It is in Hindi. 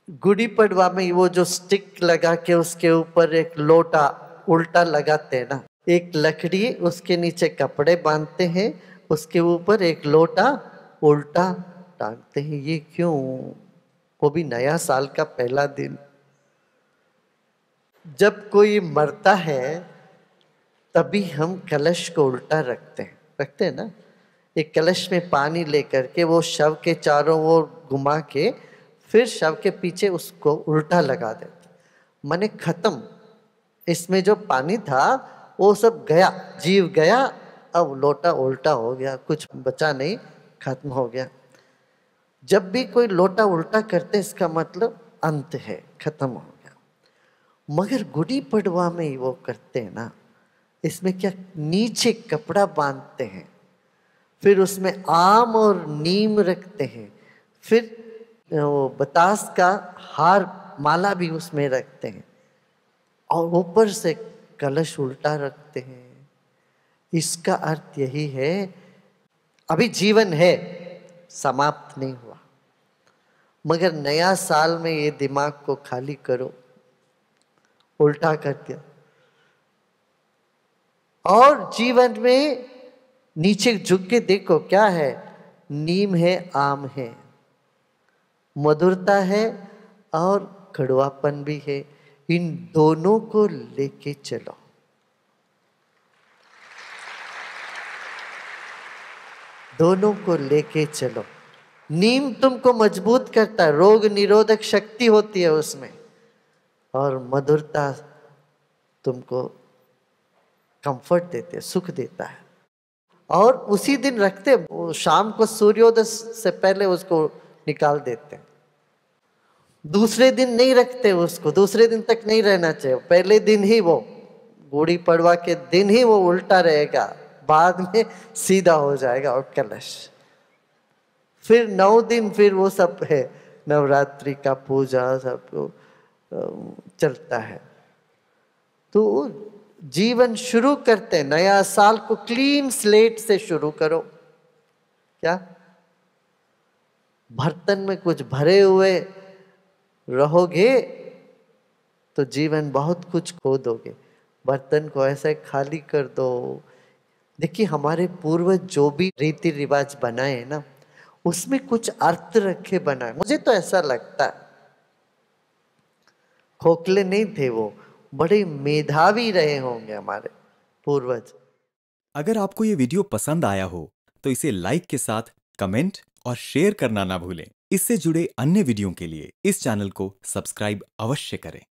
गुड़ी पड़वा में वो जो स्टिक लगा के उसके ऊपर एक लोटा उल्टा लगाते हैं ना, एक लकड़ी उसके नीचे कपड़े बांधते हैं, उसके ऊपर एक लोटा उल्टा टांगते हैं। ये क्यों? वो भी नया साल का पहला दिन। जब कोई मरता है तभी हम कलश को उल्टा रखते हैं ना। एक कलश में पानी लेकर के वो शव के चारों ओर घुमा के फिर शव के पीछे उसको उल्टा लगा देते। माने खत्म, इसमें जो पानी था वो सब गया, जीव गया, अब लोटा उल्टा हो गया, कुछ बचा नहीं, खत्म हो गया। जब भी कोई लोटा उल्टा करते इसका मतलब अंत है, खत्म हो गया। मगर गुड़ी पड़वा में वो करते हैं ना, इसमें क्या, नीचे कपड़ा बांधते हैं, फिर उसमें आम और नीम रखते हैं, फिर वो बतास का हार माला भी उसमें रखते हैं, और ऊपर से कलश उल्टा रखते हैं। इसका अर्थ यही है, अभी जीवन है, समाप्त नहीं हुआ, मगर नया साल में ये दिमाग को खाली करो, उल्टा कर दिया। और जीवन में नीचे झुक के देखो क्या है, नीम है, आम है, मधुरता है और कड़वापन भी है। इन दोनों को लेके चलो। दोनों को लेके चलो। नीम तुमको मजबूत करता है, रोग निरोधक शक्ति होती है उसमें, और मधुरता तुमको कंफर्ट देते, सुख देता है। और उसी दिन रखते, शाम को सूर्योदय से पहले उसको निकाल देते। दूसरे दिन नहीं रखते उसको, दूसरे दिन तक नहीं रहना चाहिए, पहले दिन ही वो गुड़ी पड़वा के दिन ही वो उल्टा रहेगा, बाद में सीधा हो जाएगा और कलश। फिर 9 दिन फिर वो सब है, नवरात्रि का पूजा सब चलता है। तो जीवन शुरू करते, नया साल को क्लीन स्लेट से शुरू करो। क्या बर्तन में कुछ भरे हुए रहोगे तो जीवन बहुत कुछ खो दोगे। बर्तन को ऐसे खाली कर दो। देखिए हमारे पूर्वज जो भी रीति रिवाज बनाए ना, उसमें कुछ अर्थ रखे बनाए, मुझे तो ऐसा लगता है। खोखले नहीं थे वो, बड़े मेधावी रहे होंगे हमारे पूर्वज। अगर आपको ये वीडियो पसंद आया हो तो इसे लाइक के साथ कमेंट और शेयर करना ना भूलें। इससे जुड़े अन्य वीडियो के लिए इस चैनल को सब्सक्राइब अवश्य करें।